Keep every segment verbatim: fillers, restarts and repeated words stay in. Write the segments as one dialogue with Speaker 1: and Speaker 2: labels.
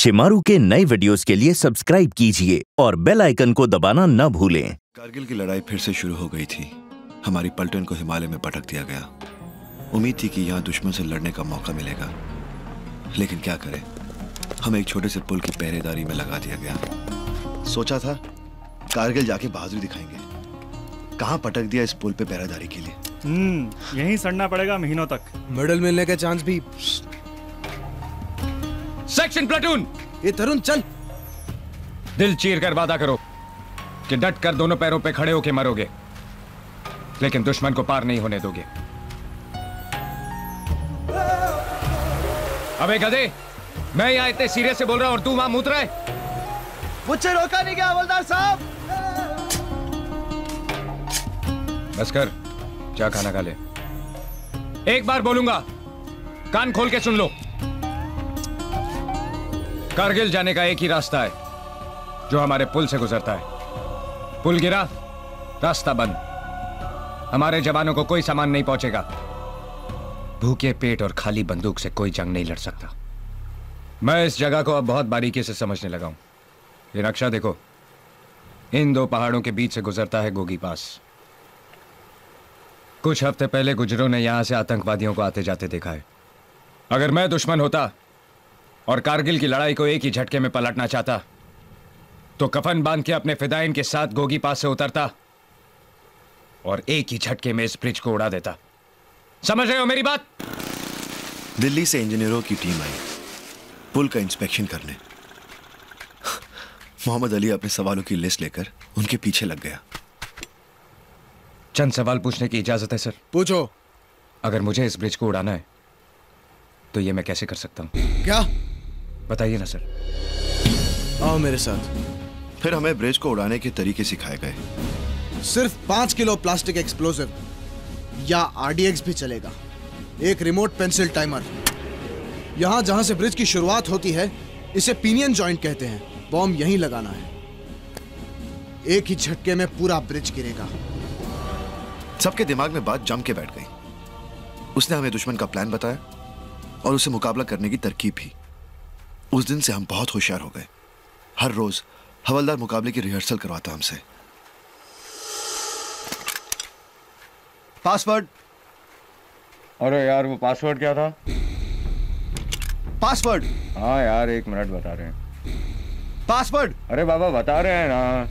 Speaker 1: शिमारू के नए वीडियोस के लिए सब्सक्राइब कीजिए और बेल आइकन को दबाना न भूलें।
Speaker 2: कारगिल की लड़ाई फिर से शुरू हो गई थी। हमारी पलटन को हिमालय में पटक दिया गया। उम्मीद थी कि यहाँ दुश्मन से लड़ने का मौका मिलेगा, लेकिन क्या करें, हमें एक छोटे से पुल की पहरेदारी में लगा दिया गया। सोचा था कारगिल जाके बहादुरी दिखाएंगे, कहाँ पटक दिया इस पुल पे पहरेदारी के लिए।
Speaker 3: हम्म यहीं सड़ना पड़ेगा महीनों तक।
Speaker 4: मेडल मिलने के चांस भी।
Speaker 5: सेक्शन प्लाटून,
Speaker 4: ये तरुण चल।
Speaker 5: दिल चीर कर वादा करो कि डट कर दोनों पैरों पे खड़े होके मरोगे, लेकिन दुश्मन को पार नहीं होने दोगे। अबे गधे, मैं यहाँ इतने सीरियस से बोल रहा हूँ और तू वहां मूत रहा है।
Speaker 4: मुझसे रोका नहीं गया हवलदार साहब।
Speaker 5: बस कर, जा खाना खा ले। एक बार बोलूंगा, कान खोल के सुन लो। कारगिल जाने का एक ही रास्ता है जो हमारे पुल से गुजरता है। पुल गिरा, रास्ता बंद। हमारे जवानों को कोई सामान नहीं पहुंचेगा। भूखे पेट और खाली बंदूक से कोई जंग नहीं लड़ सकता। मैं इस जगह को अब बहुत बारीकी से समझने लगा हूं। ये नक्शा देखो, इन दो पहाड़ों के बीच से गुजरता है गोगी पास। कुछ हफ्ते पहले गुजरों ने यहां से आतंकवादियों को आते जाते देखा है। अगर मैं दुश्मन होता और कारगिल की लड़ाई को एक ही झटके में पलटना चाहता, तो कफन बांध के अपने फिदाइन के साथ गोगी पास से उतरता और एक ही झटके में इस ब्रिज को उड़ा देता। समझ रहे हो मेरी बात?
Speaker 2: दिल्ली से इंजीनियरों की टीम आई पुल का इंस्पेक्शन करने। मोहम्मद अली अपने सवालों की लिस्ट लेकर उनके पीछे लग गया।
Speaker 5: चंद सवाल पूछने की इजाजत है सर?
Speaker 4: पूछो।
Speaker 5: अगर मुझे इस ब्रिज को उड़ाना है तो ये मैं कैसे कर सकता हूं?
Speaker 4: क्या
Speaker 5: बताइए ना सर।
Speaker 4: आओ मेरे साथ।
Speaker 2: फिर हमें ब्रिज को उड़ाने के तरीके सिखाए गए।
Speaker 4: सिर्फ पांच किलो प्लास्टिक एक्सप्लोसिव या आरडीएक्स भी चलेगा। एक रिमोट पेंसिल टाइमर। यहां जहां से ब्रिज की शुरुआत होती है, इसे पिनियन जॉइंट कहते हैं। बॉम्ब यहीं लगाना है। एक ही झटके में पूरा ब्रिज गिरेगा।
Speaker 2: सबके दिमाग में बात जम के बैठ गई। उसने हमें दुश्मन का प्लान बताया और उसे मुकाबला करने की तरकीब भी। उस दिन से हम बहुत होशियार हो गए। हर रोज हवलदार मुकाबले की रिहर्सल करवाता हमसे। पासवर्ड।
Speaker 5: अरे यार, वो पासवर्ड क्या था?
Speaker 2: पासवर्ड।
Speaker 5: हाँ यार, एक मिनट बता रहे हैं।
Speaker 2: पासवर्ड।
Speaker 5: अरे बाबा बता रहे हैं ना।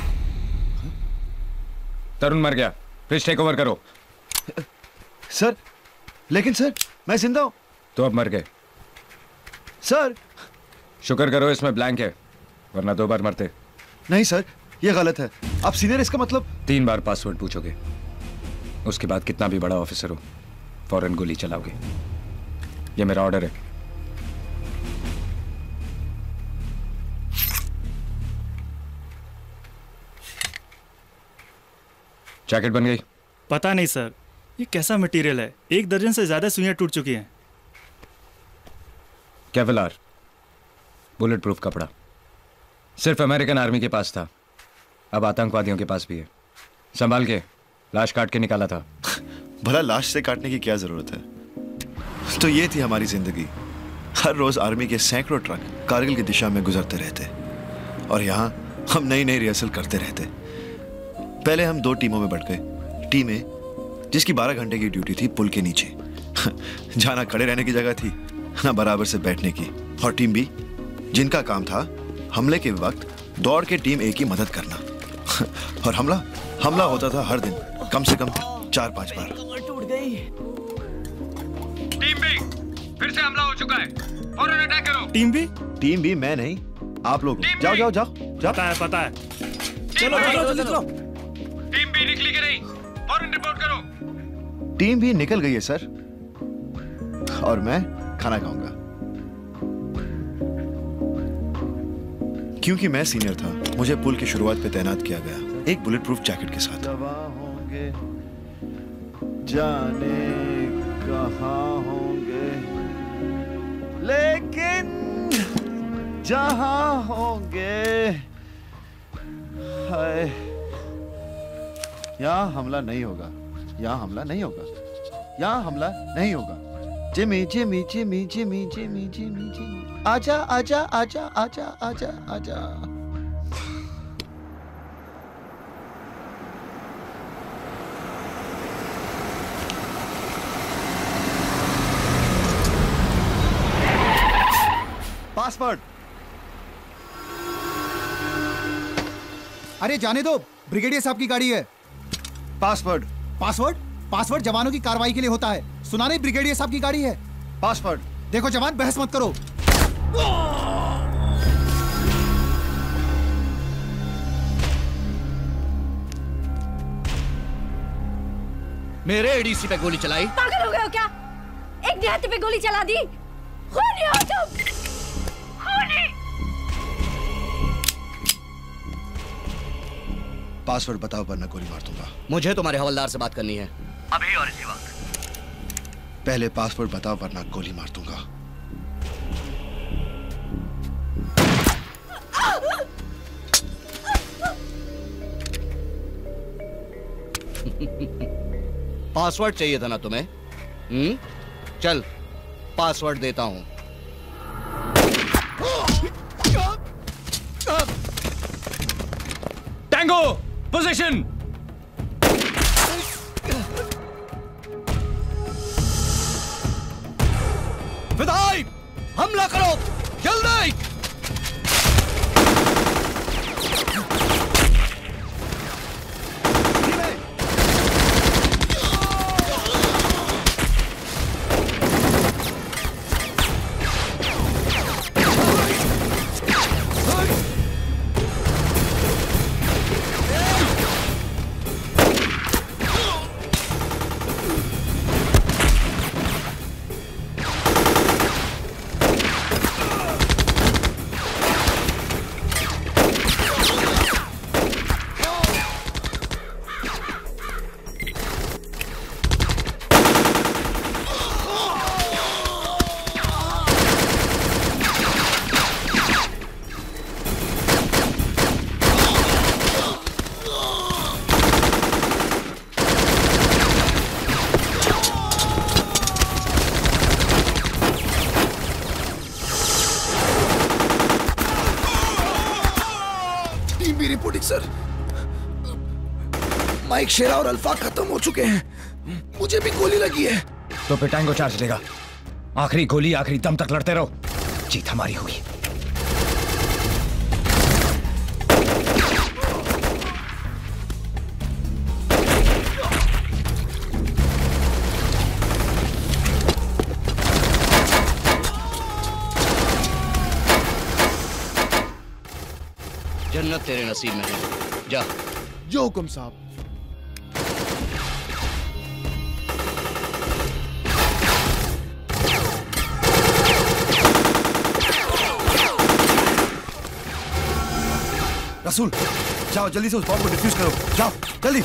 Speaker 5: तरुण मर गया, प्लीज टेक ओवर करो।
Speaker 2: सर, लेकिन सर मैं जिंदा हूं।
Speaker 5: तो अब मर गए
Speaker 2: सर।
Speaker 5: शुक्र करो इसमें ब्लैंक है, वरना दो बार मरते।
Speaker 2: नहीं सर, ये गलत है। आप सीनियर, इसका मतलब?
Speaker 5: तीन बार पासवर्ड पूछोगे, उसके बाद कितना भी बड़ा ऑफिसर हो फौरन गोली चलाओगे। ये मेरा ऑर्डर है। जैकेट बन गई?
Speaker 3: पता नहीं सर, ये कैसा मटेरियल है। एक दर्जन से ज्यादा सुइयां टूट चुकी हैं।
Speaker 5: केवलार, बुलेट प्रूफ कपड़ा। सिर्फ अमेरिकन आर्मी के पास था, अब आतंकवादियों के पास भी है। संभाल के, लाश काट के निकाला था।
Speaker 2: भला लाश से काटने की क्या जरूरत है? तो ये थी हमारी जिंदगी। हर रोज आर्मी के सैकड़ों ट्रक कारगिल की दिशा में गुजरते रहते और यहाँ हम नई नई रिहर्सल करते रहते। पहले हम दो टीमों में बढ़ गए। टीम ए, जिसकी बारह घंटे की ड्यूटी थी पुल के नीचे, जाना खड़े रहने की जगह थी ना बराबर से बैठने की। और टीम बी, जिनका काम था हमले के वक्त दौड़ के टीम ए की मदद करना। और हमला हमला होता था हर दिन, कम से कम चार पांच बार।
Speaker 4: टूट गई।
Speaker 5: टीम बी, फिर से हमला हो चुका है, फौरन अटैक करो।
Speaker 3: Team B?
Speaker 2: टीम बी मैं नहीं, आप लोग। जाओ जाओ जाओ जाओ।
Speaker 3: पता है पता है।
Speaker 4: चलो चलो जल्दी चलो।
Speaker 5: टीम बी निकली कि नहीं, फौरन रिपोर्ट करो।
Speaker 2: टीम भी निकल गई है सर, और मैं खाना खाऊंगा। क्योंकि मैं सीनियर था, मुझे पुल की शुरुआत पे तैनात किया गया, एक बुलेट प्रूफ जैकेट के साथ। होंगे जाने कहां होंगे, लेकिन जहां होंगे, हाय, यहां हमला नहीं होगा, यहां हमला नहीं होगा, यहां हमला नहीं होगा। Jimmy Jimmy Jimmy Jimmy Jimmy Jimmy Jimmy आजा आजा आजा आजा आजा आजा। पासवर्ड।
Speaker 6: अरे जाने दो, ब्रिगेडियर साहब की गाड़ी है।
Speaker 2: पासवर्ड।
Speaker 6: पासवर्ड? पासवर्ड जवानों की कार्रवाई के लिए होता है, सुना नहीं? ब्रिगेडियर साहब की गाड़ी है।
Speaker 2: पासवर्ड।
Speaker 6: देखो जवान, बहस मत करो।
Speaker 7: मेरे एडीसी पे गोली चलाई।
Speaker 8: पागल हो गए हो क्या? एक देहाती पे गोली चला दी। खूनी हो तुम, खूनी।
Speaker 2: पासवर्ड बताओ वरना गोली मार दूंगा।
Speaker 7: मुझे तुम्हारे हवलदार से बात करनी है, अभी और इसी वक्त।
Speaker 2: पहले पासवर्ड बताओ वरना गोली मार दूंगा।
Speaker 7: पासवर्ड चाहिए था ना तुम्हें? हम्म, चल पासवर्ड देता हूं।
Speaker 5: Tango position.
Speaker 7: विदाई, हमला करो जल्दी।
Speaker 4: सर, माइक, शेरा और अल्फा खत्म हो चुके हैं। मुझे भी गोली लगी है।
Speaker 5: तो फिर टैंगो चार्ज लेगा। आखिरी गोली आखिरी दम तक लड़ते रहो, जीत हमारी होगी।
Speaker 7: जन्नत तेरे नसीब में है, जा।
Speaker 4: जो हुक्म साहब।
Speaker 2: रसूल, जाओ जल्दी से उस बॉम्ब को डिफ्यूज करो। जाओ जल्दी।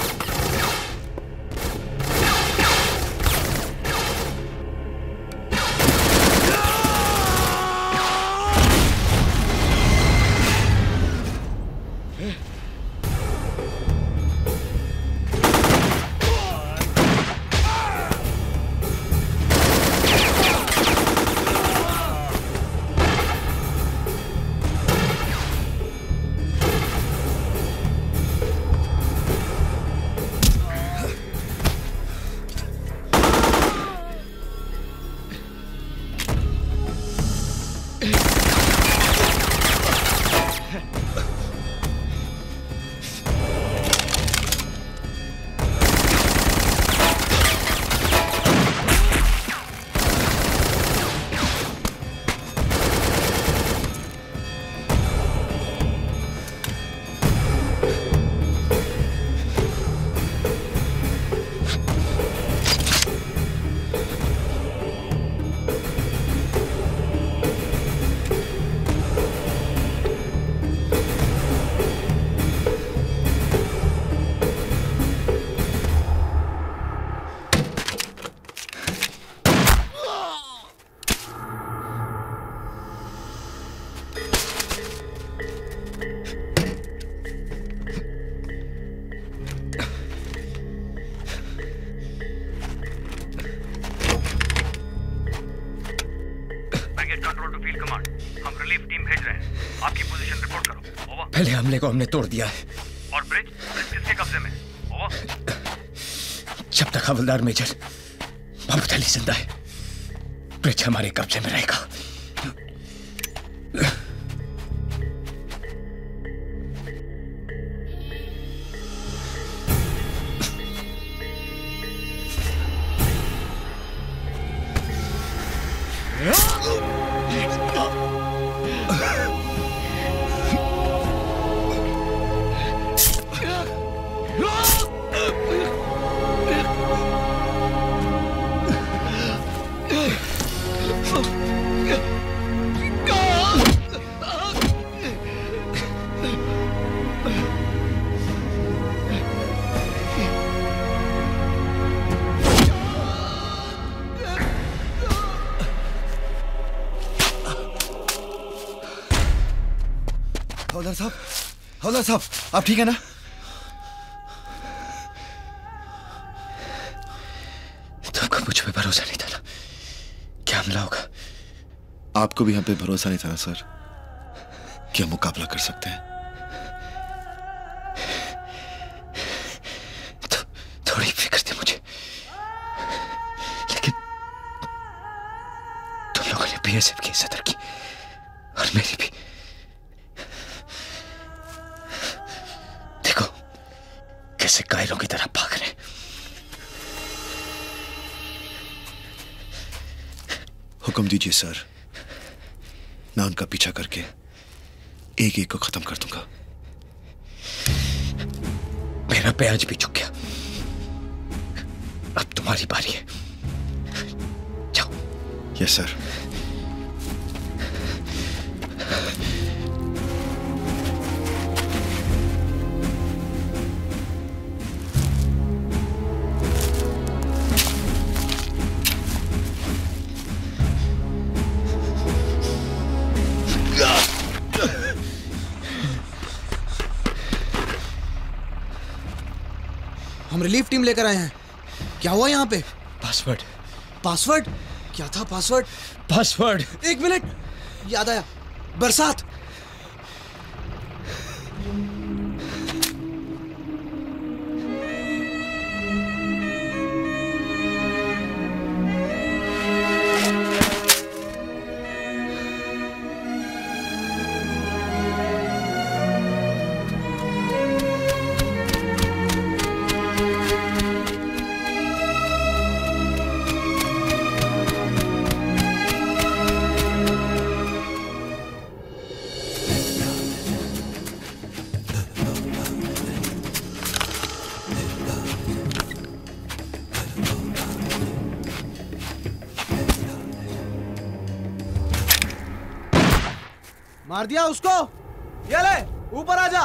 Speaker 9: आपकी पोजीशन रिपोर्ट करो। ओवर।
Speaker 5: पहले हमले को हमने तोड़ दिया है।
Speaker 9: और ब्रिज ब्रिज किसके कब्जे में? ओवर।
Speaker 5: जब तक हवलदार मेजर मोहम्मद अली जिंदा है, ब्रिज हमारे कब्जे में रहेगा।
Speaker 2: हवलदार साहब, हवलदार साहब, आप ठीक है ना?
Speaker 5: तुमको मुझ पे भरोसा नहीं था ना? क्या हमला होगा?
Speaker 2: आपको भी हम पे भरोसा नहीं था ना सर कि हम मुकाबला कर सकते हैं?
Speaker 5: तो, थोड़ी फिक्र थी मुझे, लेकिन तुम लोगों ने बीएसएफ की सदर की और मेरी भी। कैसे कायरों की तरह भाग रहे।
Speaker 2: हुक्म दीजिए सर, मैं उनका पीछा करके एक एक को खत्म कर दूंगा।
Speaker 5: मेरा प्याज भी चुक गया, अब तुम्हारी बारी है। जाओ।
Speaker 2: Yes sir.
Speaker 4: हम रिलीफ टीम लेकर आए हैं। क्या हुआ यहाँ पे?
Speaker 5: पासवर्ड।
Speaker 4: पासवर्ड? क्या था पासवर्ड?
Speaker 5: पासवर्ड।
Speaker 4: एक मिनट, याद आया, बरसात। मार दिया उसको। ये ले, ऊपर आ जा।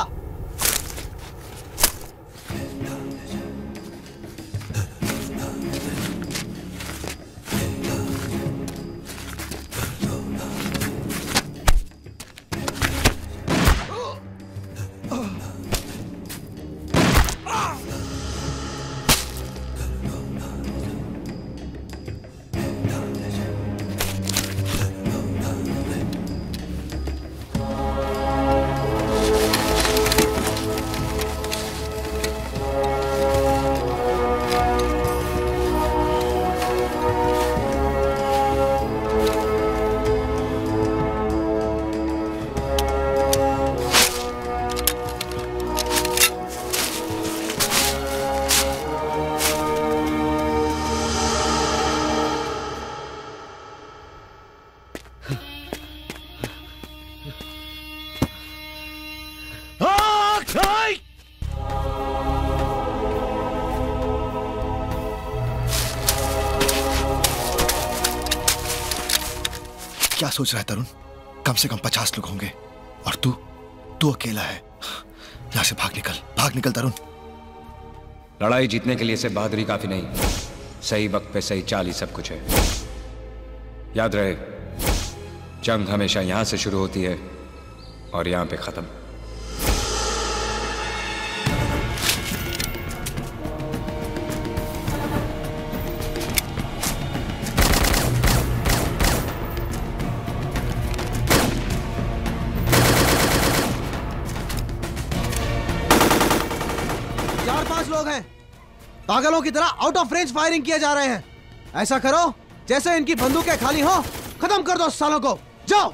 Speaker 2: क्या सोच रहा है तरुण? कम से कम पचास लोग होंगे और तू तू अकेला है। यहां से भाग निकल, भाग निकल तरुण।
Speaker 5: लड़ाई जीतने के लिए सिर्फ बहादुरी काफी नहीं, सही वक्त पे सही चाल ही सब कुछ है। याद रहे, जंग हमेशा यहां से शुरू होती है और यहां पे खत्म।
Speaker 4: लोग हैं। पागलों की तरह आउट ऑफ रेंज फायरिंग किए जा रहे हैं। ऐसा करो जैसे इनकी बंदूकें खाली हो, खत्म कर दो सालों को। जाओ।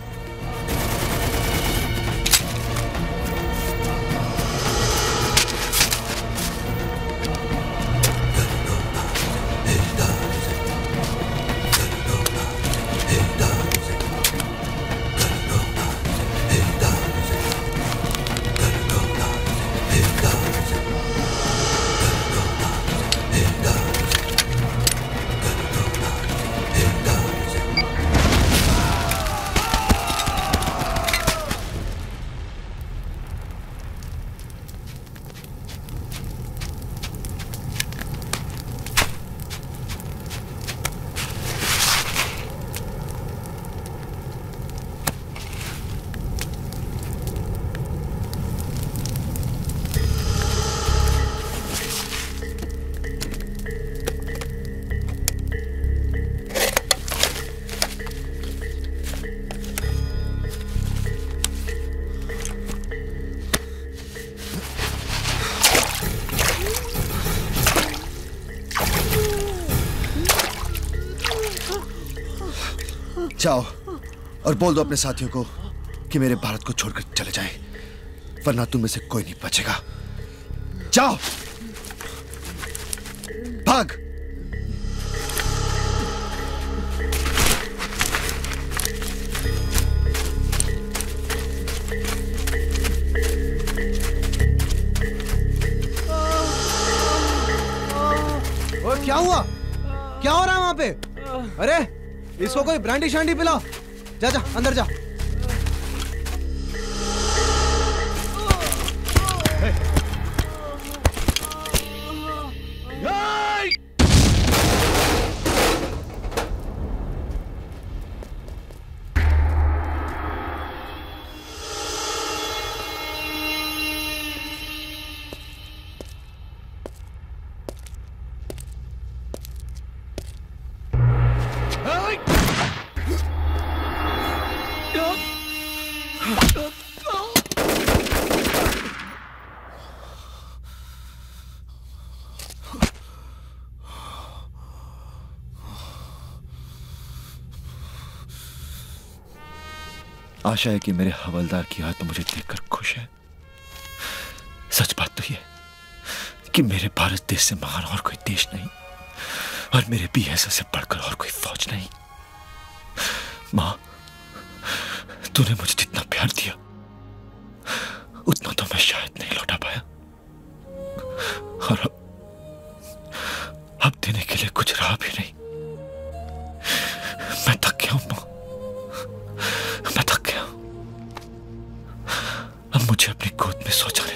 Speaker 2: जाओ और बोल दो अपने साथियों को कि मेरे भारत को छोड़कर चले जाएं, वरना तुम में से कोई नहीं बचेगा। जाओ, भाग।
Speaker 4: और क्या हुआ? क्या हो रहा है वहां पे? अरे इसको कोई ब्रांडी शांडी पिलाओ। जा जा अंदर जा।
Speaker 2: आशा है कि मेरे हवलदार की आत्मा मुझे देखकर खुश है। सच बात तो यह कि मेरे भारत देश से महान और कोई देश नहीं, और मेरे बीएसएफ से बढ़कर और कोई फौज नहीं। मां, तूने मुझे जितना प्यार दिया उतना तो मैं शायद नहीं लौटा पाया, और अब, अब देने के लिए कुछ रहा भी नहीं। मैं थक गया हूं मां, मैं थक गया। अब मुझे अपनी गोद में सो जाने